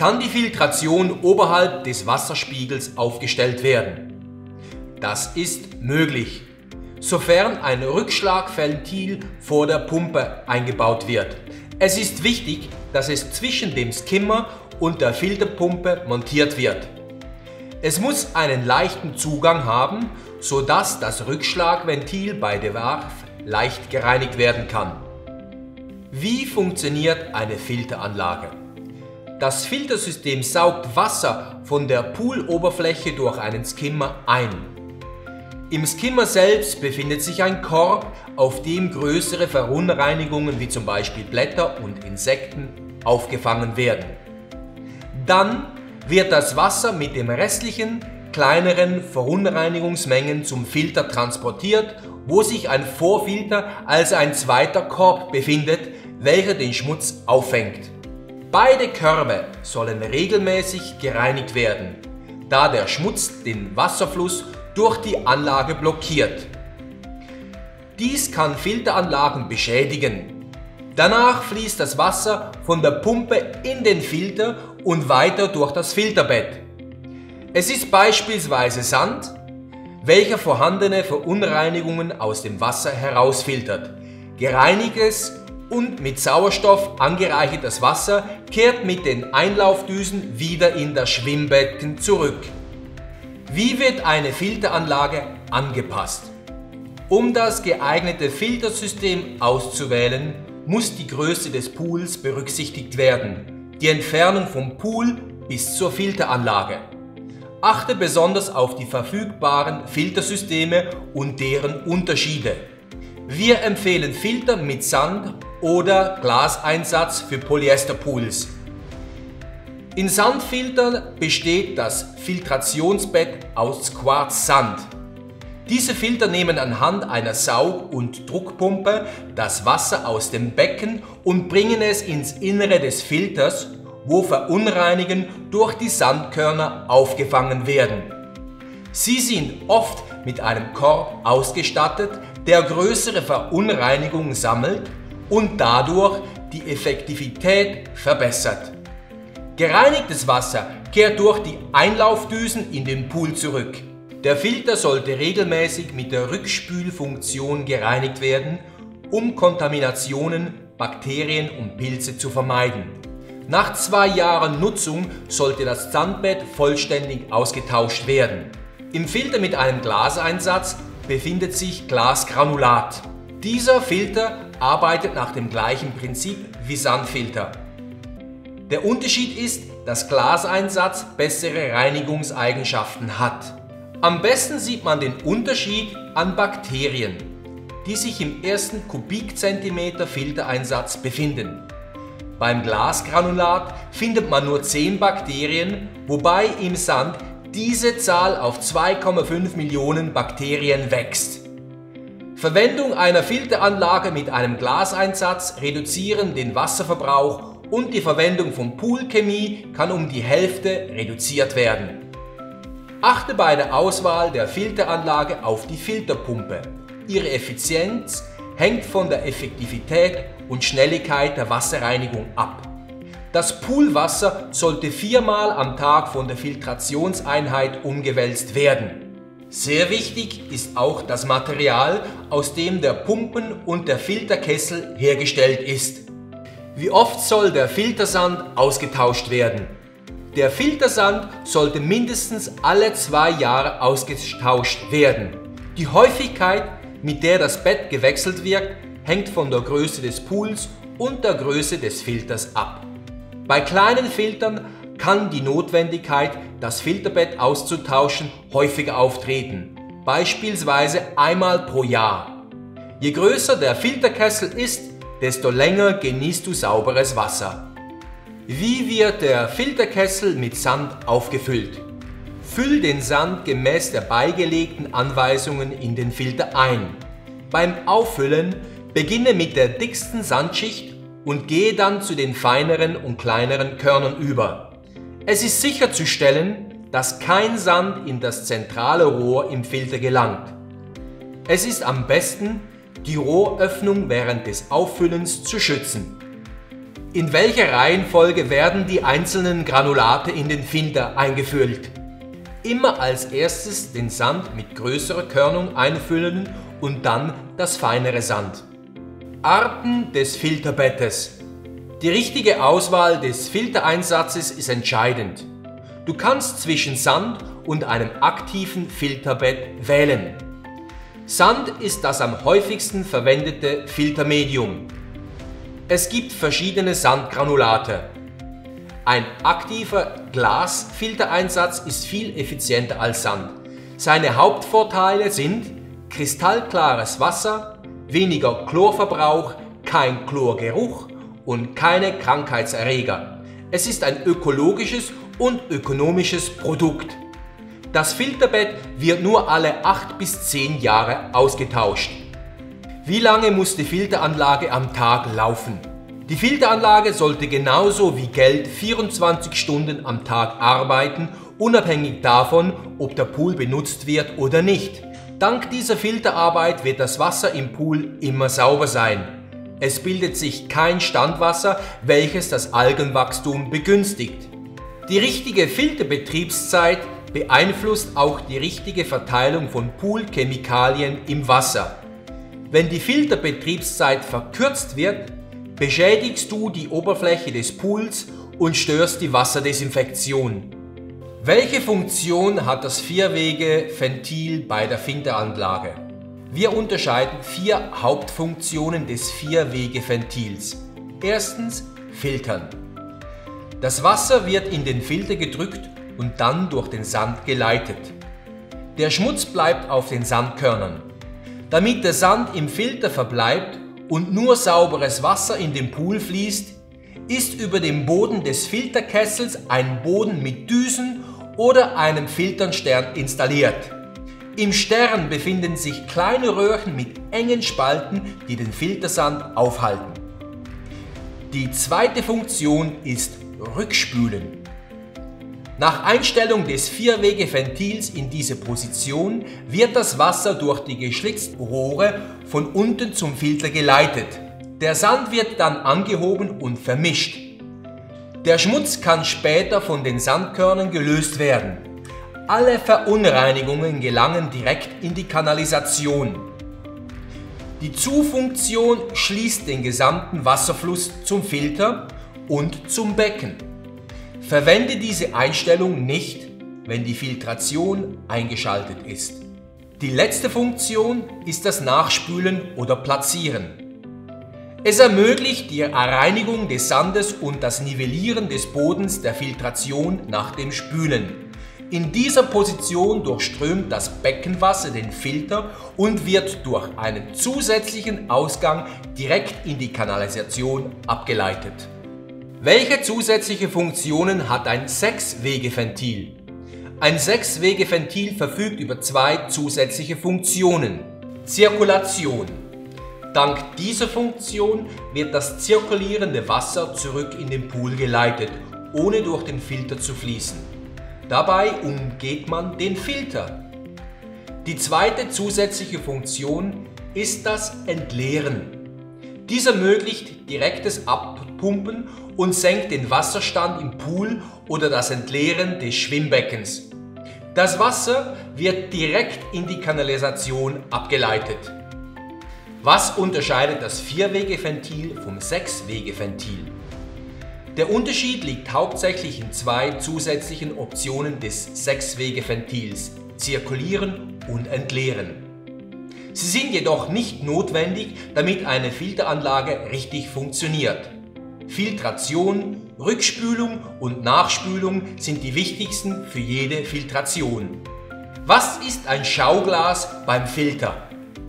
kann die Filtration oberhalb des Wasserspiegels aufgestellt werden. Das ist möglich, sofern ein Rückschlagventil vor der Pumpe eingebaut wird. Es ist wichtig, dass es zwischen dem Skimmer und der Filterpumpe montiert wird. Es muss einen leichten Zugang haben, sodass das Rückschlagventil bei Bedarf leicht gereinigt werden kann. Wie funktioniert eine Filteranlage? Das Filtersystem saugt Wasser von der Pooloberfläche durch einen Skimmer ein. Im Skimmer selbst befindet sich ein Korb, auf dem größere Verunreinigungen wie zum Beispiel Blätter und Insekten aufgefangen werden. Dann wird das Wasser mit den restlichen, kleineren Verunreinigungsmengen zum Filter transportiert, wo sich ein Vorfilter, also ein zweiter Korb, befindet, welcher den Schmutz auffängt. Beide Körbe sollen regelmäßig gereinigt werden, da der Schmutz den Wasserfluss durch die Anlage blockiert. Dies kann Filteranlagen beschädigen. Danach fließt das Wasser von der Pumpe in den Filter und weiter durch das Filterbett. Es ist beispielsweise Sand, welcher vorhandene Verunreinigungen aus dem Wasser herausfiltert. Gereinigtes und mit Sauerstoff angereichertes Wasser kehrt mit den Einlaufdüsen wieder in das Schwimmbecken zurück. Wie wird eine Filteranlage angepasst? Um das geeignete Filtersystem auszuwählen, muss die Größe des Pools berücksichtigt werden, die Entfernung vom Pool bis zur Filteranlage. Achte besonders auf die verfügbaren Filtersysteme und deren Unterschiede. Wir empfehlen Filter mit Sand- oder Glaseinsatz für Polyesterpools. In Sandfiltern besteht das Filtrationsbett aus Quarzsand. Diese Filter nehmen anhand einer Saug- und Druckpumpe das Wasser aus dem Becken und bringen es ins Innere des Filters, wo Verunreinigungen durch die Sandkörner aufgefangen werden. Sie sind oft mit einem Korb ausgestattet, der größere Verunreinigungen sammelt und dadurch die Effektivität verbessert. Gereinigtes Wasser kehrt durch die Einlaufdüsen in den Pool zurück. Der Filter sollte regelmäßig mit der Rückspülfunktion gereinigt werden, um Kontaminationen, Bakterien und Pilze zu vermeiden. Nach 2 Jahren Nutzung sollte das Sandbett vollständig ausgetauscht werden. Im Filter mit einem Glaseinsatz befindet sich Glasgranulat. Dieser Filter arbeitet nach dem gleichen Prinzip wie Sandfilter. Der Unterschied ist, dass Glaseinsatz bessere Reinigungseigenschaften hat. Am besten sieht man den Unterschied an Bakterien, die sich im ersten Kubikzentimeter Filtereinsatz befinden. Beim Glasgranulat findet man nur 10 Bakterien, wobei im Sand diese Zahl auf 2,5 Millionen Bakterien wächst. Verwendung einer Filteranlage mit einem Glaseinsatz reduzieren den Wasserverbrauch und die Verwendung von Poolchemie kann um die Hälfte reduziert werden. Achte bei der Auswahl der Filteranlage auf die Filterpumpe. Ihre Effizienz hängt von der Effektivität und Schnelligkeit der Wasserreinigung ab. Das Poolwasser sollte 4-mal am Tag von der Filtrationseinheit umgewälzt werden. Sehr wichtig ist auch das Material, aus dem der Pumpen- und der Filterkessel hergestellt ist. Wie oft soll der Filtersand ausgetauscht werden? Der Filtersand sollte mindestens alle 2 Jahre ausgetauscht werden. Die Häufigkeit, mit der das Bett gewechselt wird, hängt von der Größe des Pools und der Größe des Filters ab. Bei kleinen Filtern kann die Notwendigkeit, das Filterbett auszutauschen, häufiger auftreten, beispielsweise einmal pro Jahr. Je größer der Filterkessel ist, desto länger genießt du sauberes Wasser. Wie wird der Filterkessel mit Sand aufgefüllt? Füll den Sand gemäß der beigelegten Anweisungen in den Filter ein. Beim Auffüllen beginne mit der dicksten Sandschicht und gehe dann zu den feineren und kleineren Körnern über. Es ist sicherzustellen, dass kein Sand in das zentrale Rohr im Filter gelangt. Es ist am besten, die Rohröffnung während des Auffüllens zu schützen. In welcher Reihenfolge werden die einzelnen Granulate in den Filter eingefüllt? Immer als erstes den Sand mit größerer Körnung einfüllen und dann das feinere Sand. Arten des Filterbettes. Die richtige Auswahl des Filtereinsatzes ist entscheidend. Du kannst zwischen Sand und einem aktiven Filterbett wählen. Sand ist das am häufigsten verwendete Filtermedium. Es gibt verschiedene Sandgranulate. Ein aktiver Glasfiltereinsatz ist viel effizienter als Sand. Seine Hauptvorteile sind kristallklares Wasser, weniger Chlorverbrauch, kein Chlorgeruch und keine Krankheitserreger. Es ist ein ökologisches und ökonomisches Produkt. Das Filterbett wird nur alle 8 bis 10 Jahre ausgetauscht. Wie lange muss die Filteranlage am Tag laufen? Die Filteranlage sollte genauso wie Geld 24 Stunden am Tag arbeiten, unabhängig davon, ob der Pool benutzt wird oder nicht. Dank dieser Filterarbeit wird das Wasser im Pool immer sauber sein. Es bildet sich kein Standwasser, welches das Algenwachstum begünstigt. Die richtige Filterbetriebszeit beeinflusst auch die richtige Verteilung von Poolchemikalien im Wasser. Wenn die Filterbetriebszeit verkürzt wird, beschädigst du die Oberfläche des Pools und störst die Wasserdesinfektion. Welche Funktion hat das Vierwege-Ventil bei der Filteranlage? Wir unterscheiden 4 Hauptfunktionen des Vierwege-Ventils. Erstens, filtern. Das Wasser wird in den Filter gedrückt und dann durch den Sand geleitet. Der Schmutz bleibt auf den Sandkörnern. Damit der Sand im Filter verbleibt und nur sauberes Wasser in den Pool fließt, ist über dem Boden des Filterkessels ein Boden mit Düsen oder einem Filternstern installiert. Im Stern befinden sich kleine Röhrchen mit engen Spalten, die den Filtersand aufhalten. Die zweite Funktion ist Rückspülen. Nach Einstellung des Vierwege-Ventils in diese Position wird das Wasser durch die geschlitzten Rohre von unten zum Filter geleitet. Der Sand wird dann angehoben und vermischt. Der Schmutz kann später von den Sandkörnern gelöst werden. Alle Verunreinigungen gelangen direkt in die Kanalisation. Die Zufunktion schließt den gesamten Wasserfluss zum Filter und zum Becken. Verwende diese Einstellung nicht, wenn die Filtration eingeschaltet ist. Die letzte Funktion ist das Nachspülen oder Platzieren. Es ermöglicht die Reinigung des Sandes und das Nivellieren des Bodens der Filtration nach dem Spülen. In dieser Position durchströmt das Beckenwasser den Filter und wird durch einen zusätzlichen Ausgang direkt in die Kanalisation abgeleitet. Welche zusätzliche Funktionen hat ein 6-Wege-Ventil? Ein 6-Wege-Ventil verfügt über 2 zusätzliche Funktionen. Zirkulation. Dank dieser Funktion wird das zirkulierende Wasser zurück in den Pool geleitet, ohne durch den Filter zu fließen. Dabei umgeht man den Filter. Die zweite zusätzliche Funktion ist das Entleeren. Dies ermöglicht direktes Abpumpen und senkt den Wasserstand im Pool oder das Entleeren des Schwimmbeckens. Das Wasser wird direkt in die Kanalisation abgeleitet. Was unterscheidet das 4-Wege-Ventil vom 6-Wege-Ventil? Der Unterschied liegt hauptsächlich in 2 zusätzlichen Optionen des 6-Wege-Ventils: Zirkulieren und Entleeren. Sie sind jedoch nicht notwendig, damit eine Filteranlage richtig funktioniert. Filtration, Rückspülung und Nachspülung sind die wichtigsten für jede Filtration. Was ist ein Schauglas beim Filter?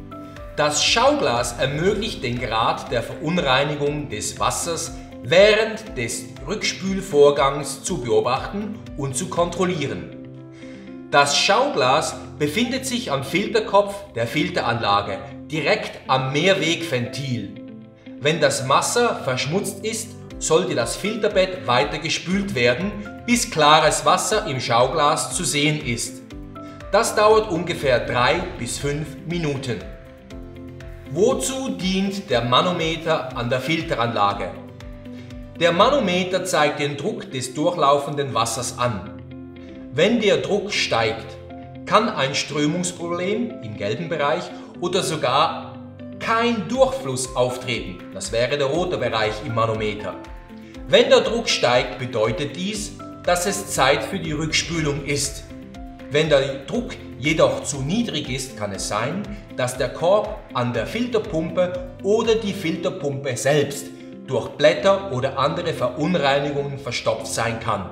Das Schauglas ermöglicht den Grad der Verunreinigung des Wassers während des Rückspülvorgangs zu beobachten und zu kontrollieren. Das Schauglas befindet sich am Filterkopf der Filteranlage, direkt am Mehrwegventil. Wenn das Wasser verschmutzt ist, sollte das Filterbett weiter gespült werden, bis klares Wasser im Schauglas zu sehen ist. Das dauert ungefähr 3 bis 5 Minuten. Wozu dient der Manometer an der Filteranlage? Der Manometer zeigt den Druck des durchlaufenden Wassers an. Wenn der Druck steigt, kann ein Strömungsproblem im gelben Bereich oder sogar kein Durchfluss auftreten. Das wäre der rote Bereich im Manometer. Wenn der Druck steigt, bedeutet dies, dass es Zeit für die Rückspülung ist. Wenn der Druck jedoch zu niedrig ist, kann es sein, dass der Korb an der Filterpumpe oder die Filterpumpe selbst durch Blätter oder andere Verunreinigungen verstopft sein kann.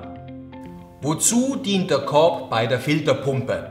Wozu dient der Korb bei der Filterpumpe?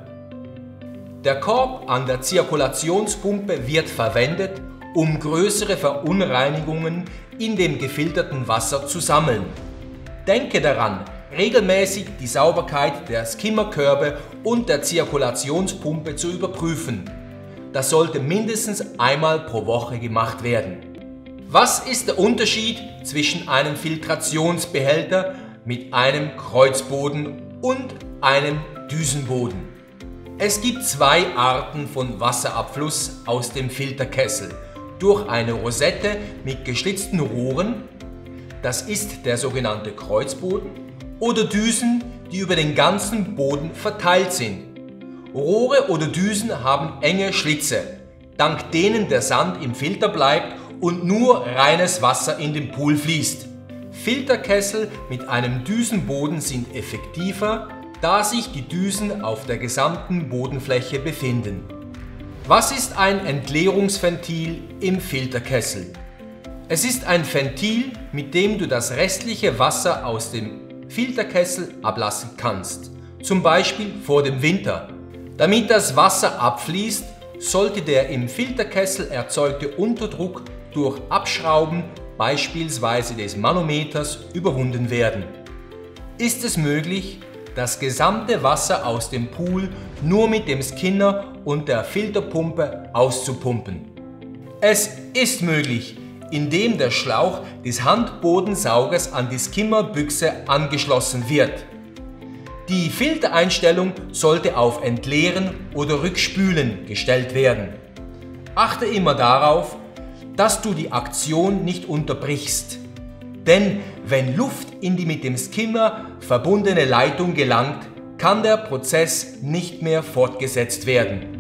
Der Korb an der Zirkulationspumpe wird verwendet, um größere Verunreinigungen in dem gefilterten Wasser zu sammeln. Denke daran, regelmäßig die Sauberkeit der Skimmerkörbe und der Zirkulationspumpe zu überprüfen. Das sollte mindestens einmal pro Woche gemacht werden. Was ist der Unterschied zwischen einem Filtrationsbehälter mit einem Kreuzboden und einem Düsenboden? Es gibt zwei Arten von Wasserabfluss aus dem Filterkessel. Durch eine Rosette mit geschlitzten Rohren, das ist der sogenannte Kreuzboden, oder Düsen, die über den ganzen Boden verteilt sind. Rohre oder Düsen haben enge Schlitze, dank denen der Sand im Filter bleibt und nur reines Wasser in den Pool fließt. Filterkessel mit einem Düsenboden sind effektiver, da sich die Düsen auf der gesamten Bodenfläche befinden. Was ist ein Entleerungsventil im Filterkessel? Es ist ein Ventil, mit dem du das restliche Wasser aus dem Filterkessel ablassen kannst, zum Beispiel vor dem Winter. Damit das Wasser abfließt, sollte der im Filterkessel erzeugte Unterdruck durch Abschrauben beispielsweise des Manometers überwunden werden. Ist es möglich, das gesamte Wasser aus dem Pool nur mit dem Skinner und der Filterpumpe auszupumpen? Es ist möglich, indem der Schlauch des Handbodensaugers an die Skimmerbüchse angeschlossen wird. Die Filtereinstellung sollte auf Entleeren oder Rückspülen gestellt werden. Achte immer darauf, dass du die Aktion nicht unterbrichst. Denn wenn Luft in die mit dem Skimmer verbundene Leitung gelangt, kann der Prozess nicht mehr fortgesetzt werden.